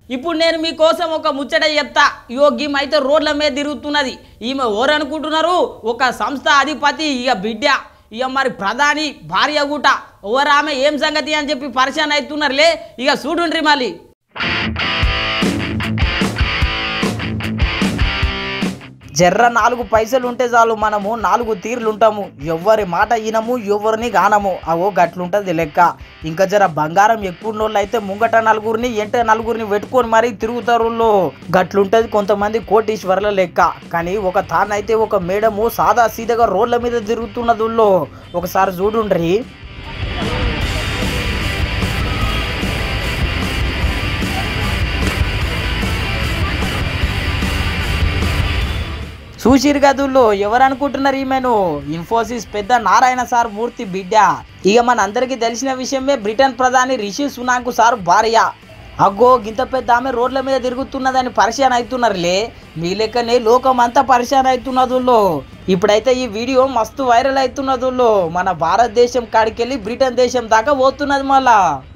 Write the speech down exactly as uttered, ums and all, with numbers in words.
ఇప్పుడు నేను మీకోసం ఒక ముచ్చట చెప్తా. ఇగో గీమె అయితే రోడ్ల మీద తిరుగుతున్నది. ఈమె ఎవరనుకుంటున్నారు? ఒక సంస్థ అధిపతి ఇక బిడ్డ. ఇక మరి ప్రధాని భార్య గుట. ఎవరు ఆమె, ఏం సంగతి అని చెప్పి పరిచయం అవుతున్నారులే. ఇక చూడుండ్రి మళ్ళీ. జర్ర నాలుగు పైసలు ఉంటే చాలు, మనము నాలుగు తీర్లు ఉంటాము. ఎవరి మాట వినము, ఎవరిని గానము. అవో గట్లుంటది లెక్క. ఇంకా జర బంగారం ఎక్కువ ఉన్నోళ్ళు అయితే ముంగట నలుగురిని ఎంట నలుగురిని పెట్టుకొని మరీ తిరుగుతారు. గట్లుంటది కొంతమంది కోటీశ్వర్ల లెక్క. కానీ ఒక తానైతే ఒక మేడము సాదా సీదగా రోడ్ల మీద తిరుగుతున్నదుల్లో. ఒకసారి చూడుండ్రి. చూసిరు గదుల్లో. ఎవరు అనుకుంటున్నారు ఈమెను? ఇన్ఫోసిస్ పెద్ద నారాయణ సార్ మూర్తి బిడ్డ. ఇక మన అందరికీ తెలిసిన విషయమే, బ్రిటన్ ప్రధాని రిషి సునాక్ సార్ భార్య. అగ్గో గింత పెద్ద ఆమె రోడ్ల మీద తిరుగుతున్నదని పరిచయం అవుతున్నారులే. మీ లెక్కనే లోకం అంతా పరిచయం అవుతున్నదుల్లో. ఇప్పుడైతే ఈ వీడియో మస్తు వైరల్ అవుతున్నదుల్లో. మన భారతదేశం కాడికెళ్ళి బ్రిటన్ దేశం దాకా పోతున్నది మళ్ళా.